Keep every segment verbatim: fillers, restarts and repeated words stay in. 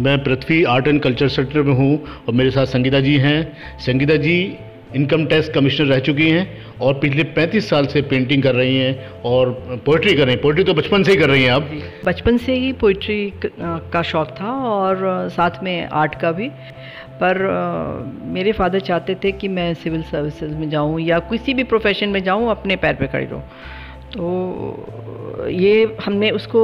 मैं Prithvi art and culture sector में हूँ और मेरे साथ संगीता जी हैं। Sangeeta ji income tax commissioner रह चुकी हैं और पिछले पैंतीस साल से पेंटिंग कर रही हैं और पोइट्री कर रही हैं। पोइट्री तो बचपन से ही कर रही हैं आप? बचपन से ही पोइट्री का शौक़ था और साथ में आर्ट का भी, पर मेरे फादर चाहते थे कि मैं सिविल सर्विसेज में जाऊं या किसी भी प्रोफेशन में जाऊं, अपने पैर पे खड़ी रहूं। तो ये हमने उसको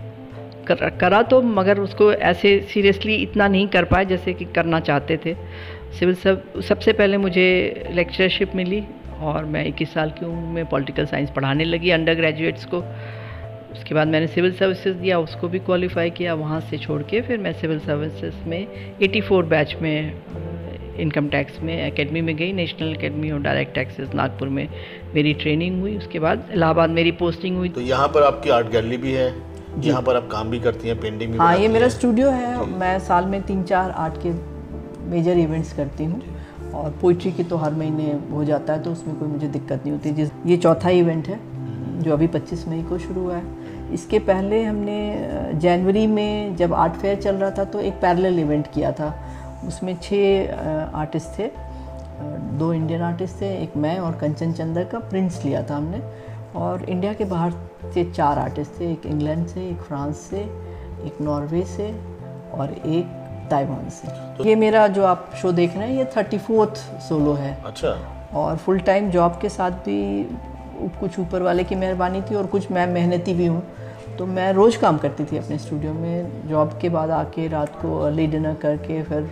कर, करा तो मगर उसको ऐसे सीरियसली इतना नहीं कर पाए जैसे कि करना चाहते थे। सिविल सब सबसे पहले मुझे लेक्चरशिप मिली और मैं इक्कीस साल की उम्र में पॉलिटिकल साइंस पढ़ाने लगी अंडर ग्रेजुएट्स को। उसके बाद मैंने सिविल सर्विसेज दिया, उसको भी क्वालिफाई किया। वहाँ से छोड़ के फिर मैं सिविल सर्विसेज में चौरासी बैच में इनकम टैक्स में एकेडमी में गई, national academy of direct taxes Nagpur में मेरी ट्रेनिंग हुई। उसके बाद इलाहाबाद मेरी पोस्टिंग हुई। तो यहाँ पर आपकी आर्ट गैलरी भी है, यहाँ पर आप काम भी करती हैं, पेंटिंग भी? हाँ, ये मेरा स्टूडियो है। मैं साल में तीन चार आर्ट के मेजर इवेंट्स करती हूँ और पोइट्री की तो हर महीने हो जाता है, तो उसमें कोई मुझे दिक्कत नहीं होती। जिस ये चौथा इवेंट है जो अभी पच्चीस मई को शुरू हुआ है। इसके पहले हमने जनवरी में जब आर्ट फेयर चल रहा था तो एक पैरेलल इवेंट किया था। उसमें छः आर्टिस्ट थे, दो इंडियन आर्टिस्ट थे, एक मैं और कंचन चंद्र का प्रिंट्स लिया था हमने। और इंडिया के बाहर से चार आर्टिस्ट थे, एक इंग्लैंड से, एक फ्रांस से, एक नॉर्वे से और एक ताइवान से। तो ये मेरा जो आप शो देख रहे हैं ये थर्टी फोर्थ सोलो है। अच्छा। और फुल टाइम जॉब के साथ भी कुछ ऊपर वाले की मेहरबानी थी और कुछ मैं मेहनती भी हूँ, तो मैं रोज़ काम करती थी अपने स्टूडियो में। जॉब के बाद आके रात को अर्ली डिनर करके फिर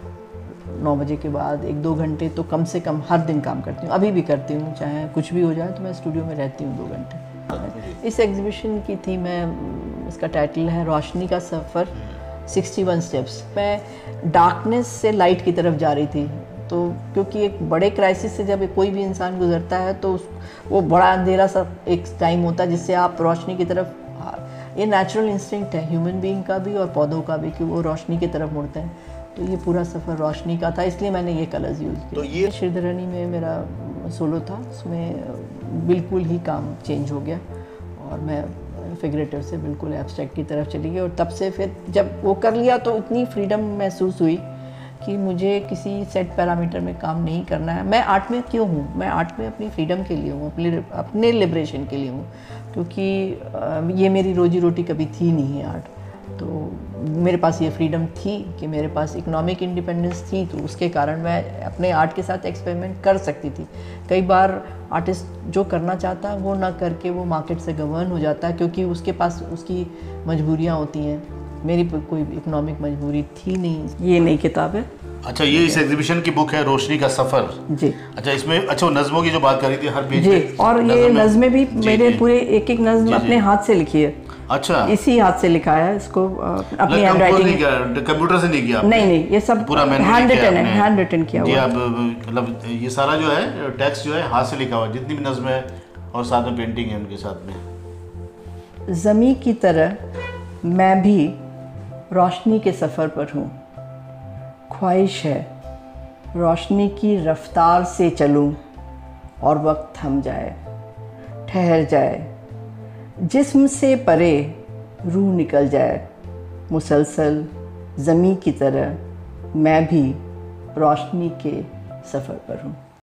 नौ बजे के बाद एक दो घंटे तो कम से कम हर दिन काम करती हूँ। अभी भी करती हूँ, चाहे कुछ भी हो जाए तो मैं स्टूडियो में रहती हूँ दो घंटे। इस एग्जीबिशन की थी मैं, इसका टाइटल है रोशनी का सफ़र इकसठ स्टेप्स। मैं डार्कनेस से लाइट की तरफ जा रही थी, तो क्योंकि एक बड़े क्राइसिस से जब कोई भी इंसान गुजरता है तो वो बड़ा अंधेरा सा एक टाइम होता है जिससे आप रोशनी की तरफ, ये नेचुरल इंस्टिंक्ट है ह्यूमन बीइंग का भी और पौधों का भी कि वो रोशनी की तरफ मुड़ते हैं। तो ये पूरा सफ़र रोशनी का था, इसलिए मैंने ये कलर्स यूज़ किए। तो ये श्रीधरणी में मेरा सोलो था, उसमें बिल्कुल ही काम चेंज हो गया और मैं फिगरेटिव से बिल्कुल एब्स्ट्रैक्ट की तरफ चली गई। और तब से फिर जब वो कर लिया तो इतनी फ्रीडम महसूस हुई कि मुझे किसी सेट पैरामीटर में काम नहीं करना है। मैं आर्ट में क्यों हूँ? मैं आर्ट में अपनी फ्रीडम के लिए हूँ, अपने अपने लिबरेशन के लिए हूँ, क्योंकि ये मेरी रोजी रोटी कभी थी नहीं है आर्ट। तो मेरे पास ये फ्रीडम थी कि मेरे पास इकोनॉमिक इंडिपेंडेंस थी, तो उसके कारण मैं अपने आर्ट के साथ एक्सपेरिमेंट कर सकती थी। कई बार आर्टिस्ट जो करना चाहता है वो ना करके वो मार्केट से गवर्न हो जाता है, क्योंकि उसके पास उसकी मजबूरियाँ होती हैं। मेरी कोई इकोनॉमिक मजबूरी थी नहीं। ये नई किताब है। अच्छा, ये इस एग्जीबिशन की बुक है रोशनी का सफ़र जी। अच्छा, इसमें अच्छा नज़मों की जो बात करी थी हर पेज जी, और ये नज़में भी मेरे जी, पूरे एक एक नज़म अपने हाथ से लिखी है। अच्छा, इसी हाथ से लिखा है इसको, अपनी हैंड राइटिंग, कंप्यूटर से नहीं किया? नहीं नहीं, ये सब पूरा हैंड रिटन है, हैंड रिटन किया हुआ। आप मतलब ये सारा जो है टेक्स्ट जो है हाथ से लिखा हुआ, जितनी भी नज़में है और साथ में पेंटिंग है उनके साथ में। ज़मी की तरह मैं भी रोशनी के सफ़र पर हूँ। ख्वाहिश है रोशनी की रफ्तार से चलूँ और वक्त थम जाए, ठहर जाए, जिस्म से परे रूह निकल जाए। मुसलसल ज़मी की तरह मैं भी रोशनी के सफ़र पर हूँ।